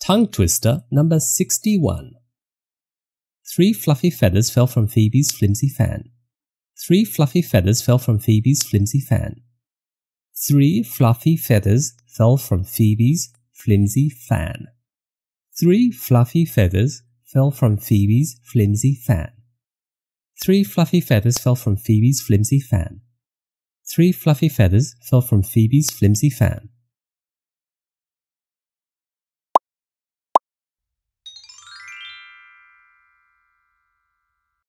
Tongue twister number 61. 3 fluffy feathers fell from Phoebe's flimsy fan. 3 fluffy feathers fell from Phoebe's flimsy fan. 3 fluffy feathers fell from Phoebe's flimsy fan. 3 fluffy feathers fell from Phoebe's flimsy fan. 3 fluffy feathers fell from Phoebe's flimsy fan. 3 fluffy feathers fell from Phoebe's flimsy fan.